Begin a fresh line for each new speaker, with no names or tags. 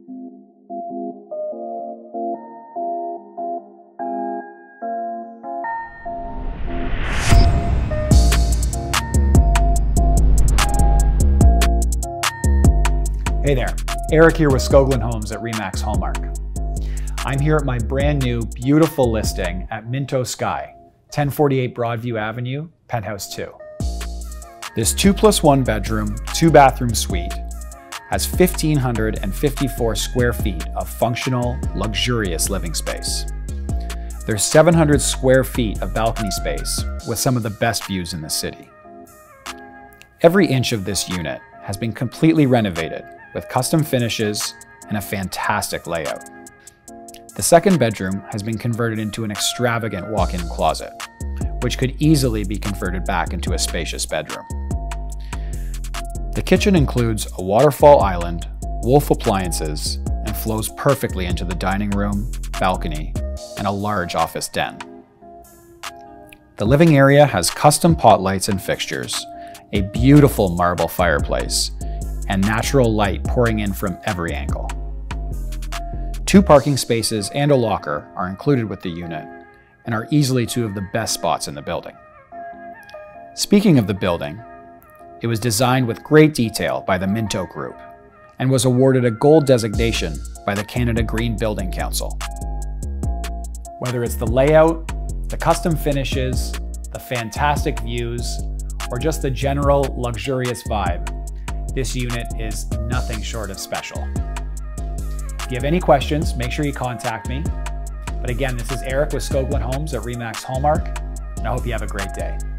Hey there, Eric here with SkoglandHomes at RE/MAX Hallmark. I'm here at my brand new, beautiful listing at MintoSkyy, 1048 Broadview Avenue, Penthouse 2. This 2+1 bedroom, 2-bathroom suite has 1,554 square feet of functional, luxurious living space. There's 700 square feet of balcony space with some of the best views in the city. Every inch of this unit has been completely renovated with custom finishes and a fantastic layout. The second bedroom has been converted into an extravagant walk-in closet, which could easily be converted back into a spacious bedroom. The kitchen includes a waterfall island, Wolf appliances, and flows perfectly into the dining room, balcony, and a large office den. The living area has custom pot lights and fixtures, a beautiful marble fireplace, and natural light pouring in from every angle. 2 parking spaces and a locker are included with the unit and are easily 2 of the best spots in the building. Speaking of the building, it was designed with great detail by the Minto Group and was awarded a gold designation by the Canada Green Building Council. Whether it's the layout, the custom finishes, the fantastic views, or just the general luxurious vibe, this unit is nothing short of special. If you have any questions, make sure you contact me. But again, this is Eric with SkoglandHomes at RE/MAX Hallmark, and I hope you have a great day.